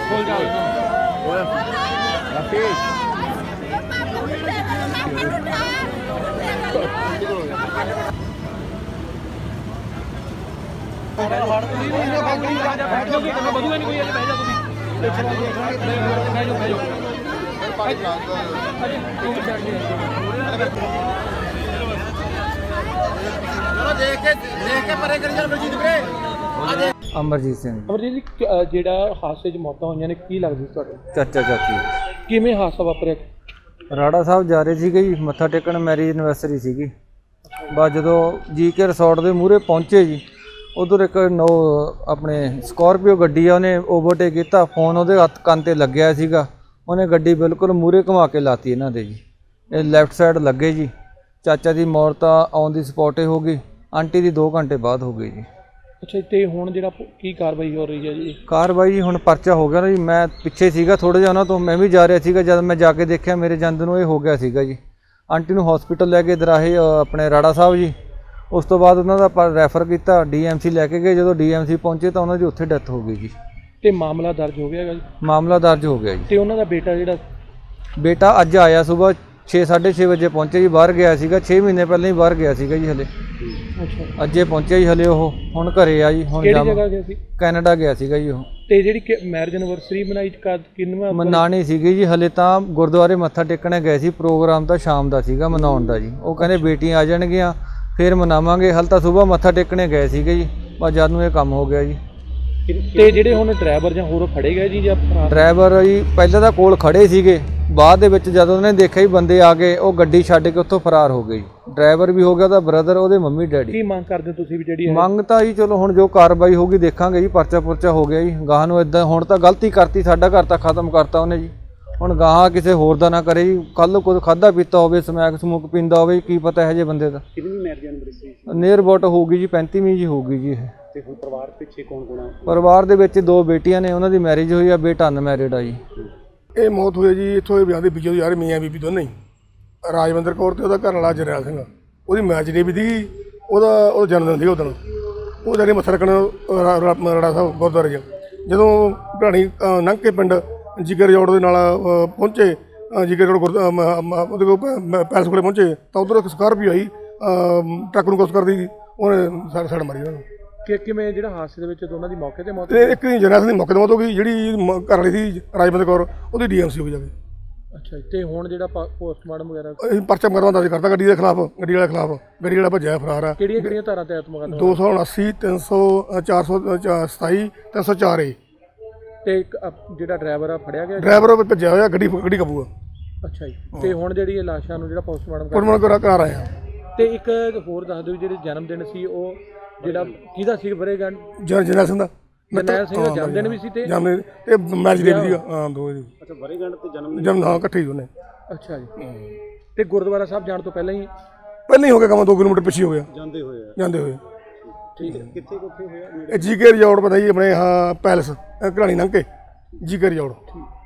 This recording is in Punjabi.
अमरजीत सिंह। अमरजीत जी, ਜਿਹੜਾ ਹਾਦਸੇ 'ਚ ਮੌਤਾਂ ਹੋਈਆਂ ਨੇ ਕੀ ਲੱਗਦੀ ਤੁਹਾਡੇ? ਚਾਚਾ ਚਾਚੀ। ਕਿਵੇਂ ਹਾਦਸਾ ਵਾਪਰਿਆ? ਰਾੜਾ ਸਾਹਿਬ ਜਾ ਰਹੇ ਸੀਗੇ ਜੀ ਮੱਥਾ ਟੇਕਣ, ਮੈਰਿਜ ਐਨਵਰਸਰੀ ਸੀਗੀ। ਬਸ ਜਦੋਂ GK ਰਿਸੋਰਟ ਦੇ ਮੂਹਰੇ ਪਹੁੰਚੇ ਜੀ, ਉਧਰ ਇੱਕ ਆਪਣੇ ਸਕੋਰਪੀਓ ਗੱਡੀ ਆ, ਉਹਨੇ ਓਵਰਟੇਕ ਕੀਤਾ। ਫੋਨ ਉਹਦੇ ਹੱਥ ਕੰਨ 'ਤੇ ਲੱਗਿਆ ਸੀਗਾ, ਉਹਨੇ ਗੱਡੀ ਬਿਲਕੁਲ ਮੂਹਰੇ ਘੁਮਾ ਕੇ ਲਾਤੀ ਇਹਨਾਂ ਦੇ ਜੀ। ਇਹ ਲੈਫਟ ਸਾਈਡ ਲੱਗੇ ਜੀ। ਚਾਚਾ ਦੀ ਮੌਤ ਤਾਂ ਔਨ ਦੀ ਸਪੌਟ ਹੀ ਹੋ ਗਈ, ਆਂਟੀ ਦੀ 2 ਘੰਟੇ ਬਾਅਦ ਹੋ ਗਈ ਜੀ। ਅੱਛਾ, ਤੇ ਹੁਣ ਜਿਹੜਾ ਕੀ ਕਾਰਵਾਈ ਹੋ ਰਹੀ ਹੈ ਜੀ? ਕਾਰਵਾਈ ਜੀ ਹੁਣ ਪਰਚਾ ਹੋ ਗਿਆ ਨਾ ਜੀ। ਮੈਂ ਪਿੱਛੇ ਸੀਗਾ ਥੋੜ੍ਹਾ ਜਿਹਾ ਉਹਨਾਂ ਤੋਂ, ਮੈਂ ਵੀ ਜਾ ਰਿਹਾ ਸੀਗਾ। ਜਦ ਮੈਂ ਜਾ ਕੇ ਦੇਖਿਆ ਮੇਰੇ ਜਾਂਦੇ ਨੂੰ ਇਹ ਹੋ ਗਿਆ ਸੀਗਾ ਜੀ। ਆਂਟੀ ਨੂੰ ਹਸਪੀਟਲ ਲੈ ਕੇ ਦਰਾਹੇ ਆਪਣੇ ਰਾੜਾ ਸਾਹਿਬ ਜੀ। ਉਸ ਤੋਂ ਬਾਅਦ ਉਹਨਾਂ ਦਾ ਰੈਫਰ ਕੀਤਾ, DMC ਲੈ ਕੇ ਗਏ। ਜਦੋਂ DMC ਪਹੁੰਚੇ ਤਾਂ ਉਹਨਾਂ ਦੀ ਉੱਥੇ ਡੈਥ ਹੋ ਗਈ ਜੀ। ਤੇ ਮਾਮਲਾ ਦਰਜ ਹੋ ਗਿਆ ਜੀ? ਮਾਮਲਾ ਦਰਜ ਹੋ ਗਿਆ ਜੀ। ਤੇ ਉਹਨਾਂ ਦਾ ਬੇਟਾ ਜਿਹੜਾ? ਬੇਟਾ ਅੱਜ ਆਇਆ ਸੁਬਾਹ 6-6:30 ਵਜੇ ਪਹੁੰਚੇ ਜੀ। ਬਾਹਰ ਗਿਆ ਸੀਗਾ 6 ਮਹੀਨੇ ਪਹਿਲਾਂ ਹੀ ਬਾਹਰ ਗਿਆ ਸੀਗਾ ਜੀ। ਹਲੇ ਅੱਛਾ, ਅੱਜੇ ਪਹੁੰਚਿਆ ਜੀ। ਹਲੇ ਉਹ ਹੁਣ ਘਰੇ ਆ ਜੀ। ਹੁਣ ਕਿਹੜੀ ਜਗ੍ਹਾ ਗਿਆ ਸੀ? ਕੈਨੇਡਾ ਗਿਆ ਸੀਗਾ ਜੀ ਉਹ। ਤੇ ਜਿਹੜੀ ਮੈਰਿਜ ਐਨਵਰਸਰੀ ਮਨਾਈ ਕਿੰਨਵਾਂ ਮਨਾਣੀ ਸੀਗੀ ਜੀ। ਹਲੇ ਤਾਂ ਗੁਰਦੁਆਰੇ ਮੱਥਾ ਟੇਕਣੇ ਗਏ ਸੀ। ਪ੍ਰੋਗਰਾਮ ਤਾਂ ਸ਼ਾਮ ਦਾ ਸੀਗਾ ਮਨਾਉਣ ਦਾ ਜੀ। ਉਹ ਕਹਿੰਦੇ ਬੇਟੀਆਂ ਆ ਜਾਣਗੀਆਂ ਫਿਰ ਮਨਾਵਾਂਗੇ। ਹਲ ਤਾਂ ਸੁਬਾਹ ਮੱਥਾ ਟੇਕਣੇ ਗਏ ਸੀਗੇ ਜੀ, ਬਸ ਜਦ ਨੂੰ ਇਹ ਕੰਮ ਹੋ ਗਿਆ ਜੀ। ਤੇ ਜਿਹੜੇ ਹੁਣ ਡਰਾਈਵਰ ਜਾਂ ਹੋਰ ਫੜੇ ਗਏ ਜੀ ਜਾਂ? ਡਰਾਈਵਰ ਜੀ ਪਹਿਲਾਂ ਤਾਂ ਕੋਲ ਖੜੇ ਸੀਗੇ, ਬਾਅਦ ਦੇ ਵਿੱਚ ਜਦੋਂ ਉਹਨੇ ਦੇਖਿਆ ਹੀ ਬੰਦੇ ਆ ਗਏ, ਉਹ ਗੱਡੀ ਛੱਡ ਕੇ ਉੱਥੋਂ ਫਰਾਰ ਹੋ ਗਈ। ਡਰਾਈਵਰ ਵੀ ਹੋ ਗਿਆ, ਉਹਦਾ ਬ੍ਰਦਰ, ਉਹਦੇ ਮੰਮੀ ਡੈਡੀ। ਕੀ ਮੰਗ ਕਰਦੇ ਤੁਸੀਂ ਵੀ ਜਿਹੜੀ? ਮੰਗ ਤਾਂ ਜੀ ਚਲੋ ਹੁਣ ਜੋ ਕਾਰਵਾਈ ਹੋਊਗੀ ਦੇਖਾਂਗੇ ਜੀ। ਪਰਚਾ ਪੁਰਚਾ ਹੋ ਗਿਆ ਜੀ। ਗਾਹਾਂ ਨੂੰ ਇਦਾਂ ਹੁਣ ਤਾਂ ਗਲਤੀ ਕਰਤੀ, ਸਾਡਾ ਘਰ ਤਾਂ ਖਤਮ ਕਰਤਾ ਉਹਨੇ ਜੀ। ਹੁਣ ਗਾਹਾਂ ਕਿਸੇ ਹੋਰ ਦਾ ਨਾ ਕਰੇ ਜੀ। ਕੱਲ੍ਹ ਕੁਝ ਖਾਧਾ ਪੀਤਾ ਹੋਵੇ, ਸਮੈਕ ਸਮੂਕ ਪੀਂਦਾ ਹੋਵੇ, ਕੀ ਪਤਾ ਇਹੋ ਜਿਹੇ ਬੰਦੇ ਦਾ। ਕਿੰਨੀ ਮੈਰਿਜ ਐਨਵਰਸਰੀ? ਨੀਅਰ ਅਬਾਊਟ ਹੋਊਗੀ ਜੀ 35ਵੀਂ ਜੀ ਹੋਊਗੀ ਜੀ ਇਹ। ਤੇ ਹੁਣ ਪਰਿਵਾਰ ਪਿੱਛੇ ਕੌਣ ਕੌਣ ਆ? ਪਰਿਵਾਰ ਦੇ ਵਿੱਚ 2 ਬੇਟੀਆਂ ਨੇ, ਉਹਨਾਂ ਦੀ ਮੈਰਿਜ ਹੋਈ ਆ, ਬੇਟਾ ਅਨਮੈਰਿਡ ਆ ਜੀ। ਇਹ ਮੌਤ ਹੋਈ ਜੀ ਇੱਥੋਂ ਇਹ ਵਿਆਹ ਦੇ ਪਿੱਛੇ ਯਾਰ ਮੀਆਂ ਬੀਬੀ ਦੋਨੇ ਹੀ, ਰਾਜਵਿੰਦਰ ਕੌਰ ਤੇ ਉਹਦਾ ਘਰ ਵਾਲਾ ਜਰਨੈਲ ਸਿੰਘ। ਉਹਦੀ ਮੈਰਿਜ ਡੇ ਵੀ ਸੀਗੀ, ਉਹਦਾ ਜਨਮ ਦਿਨ ਸੀ ਉਹ ਦਿਨ। ਉਹ ਜਾਨੀ ਮੱਥਾ ਟੇਕਣ ਰਾੜਾ ਸਾਹਿਬ ਗੁਰਦੁਆਰੇ 'ਚ ਜਦੋਂ ਢਾਣੀ ਲੰਘ ਕੇ ਪਿੰਡ GK ਰਿਜ਼ੋਰਟ ਦੇ ਨਾਲ ਪਹੁੰਚੇ, GK ਰਿਜ਼ੋਰਟ ਉਹਦੇ ਕੋਲ ਪੈਲਸ ਕੋਲੇ ਪਹੁੰਚੇ ਤਾਂ ਉੱਧਰ ਇੱਕ ਸਕਾਰਪੀਓ ਆਈ, ਟਰੱਕ ਨੂੰ ਕੁਛ ਕਰਦੀ, ਉਹਨੇ ਸੜ ਮਾਰੀ ਉਹਨਾਂ ਨੂੰ। ਕਿਵੇਂ ਜਿਹੜਾ ਹਾਦਸੇ ਦੇ ਵਿੱਚ ਦੋਨਾਂ ਦੀ ਮੌਕੇ ਤੇ ਮੌਤ? ਇੱਕ ਜਰਨੈਲ ਸਿੰਘ ਦੀ ਮੌਕੇ ਤੇ ਮੌਤ ਹੋ ਗਈ। ਜਿਹੜੀ ਘਰ ਵਾਲੀ ਸੀ ਰਾਜਵਿੰਦਰ ਕੌਰ, ਉਹਦੀ DMC ਹੋ ਗਈ ਜਾ ਕੇ। ਅੱਛਾ, ਤੇ ਹੁਣ ਜਿਹੜਾ ਪੋਸਟਮਾਰਟਮ ਵਗੈਰਾ? ਅਸੀਂ ਪਰਚਾ ਮੁਕੱਦਮਾ ਦਰਜ ਕਰਤਾ ਗੱਡੀ ਦੇ ਖਿਲਾਫ, ਗੱਡੀ ਵਾਲੇ ਖਿਲਾਫ। ਗੱਡੀ ਵਾਲਾ ਭੱਜਿਆ ਫਰਾਰ ਆ। ਕਿਹੜੀਆਂ ਧਾਰਾਂ ਤਹਿਤ ਮੁਕੱਦਮਾ? 279, 300, 427, 304 ਤੇ ਜਿਹੜਾ ਡਰਾਈਵਰ ਆ ਫੜਿਆ ਗਿਆ? ਡਰਾਈਵਰ ਭੱਜਿਆ ਹੋਇਆ, ਗੱਡੀ ਕਾਬੂ ਆ। ਅੱਛਾ ਜੀ। ਤੇ ਹੁਣ ਜਿਹੜੀ ਇਹ ਲਾਸ਼ਾਂ ਨੂੰ ਜਿਹੜਾ ਪੋਸਟਮਾਰਟਮ ਕਰਾ ਰਹੇ ਆ। ਤੇ ਇੱਕ ਹੋਰ ਦੱਸ ਦਿਓ, ਜਿਹੜੇ ਜਨਮ ਦਿਨ ਸੀ ਉਹ ਜਿਹੜਾ ਕਿਹਦਾ ਸੀ? ਵਰੇਗੰਢ ਜਰਨੈਲ ਸਿੰਘ ਦਾ। ਜਰਨੈਲ ਸਿੰਘ ਦਾ ਜਨਮ ਦਿਨ ਵੀ ਸੀ ਤੇ ਮੈਰਿਜ ਡੇ ਵੀ ਸੀਗਾ। ਹਾਂ, 2 ਜੀ। ਅੱਛਾ, ਵਰੇਗੰਢ ਤੇ ਜਨਮ ਹਾਂ ਇਕੱਠੇ ਹੀ ਦੋਨੇ। ਅੱਛਾ ਜੀ। ਤੇ ਗੁਰਦੁਆਰਾ ਸਾਹਿਬ ਜਾਣ ਤੋਂ ਪਹਿਲਾਂ ਹੀ ਹੋ ਗਿਆ ਕੰਮ, 2 ਕਿਲੋਮੀਟਰ ਪਿੱਛੇ ਹੋ ਗਿਆ ਜਾਂਦੇ ਹੋਏ। ਠੀਕ ਹੈ। ਕਿੱਥੇ ਹੋਇਆ? ਇਹ GK ਰਿਜ਼ੋਰਟ ਪਤਾ ਜੀ ਆਪਣੇ, ਹਾਂ ਪੈਲਸ ਘਰਾਣੀ ਲੰਘ ਕੇ GK ਰਿਜ਼ੋਰਟ।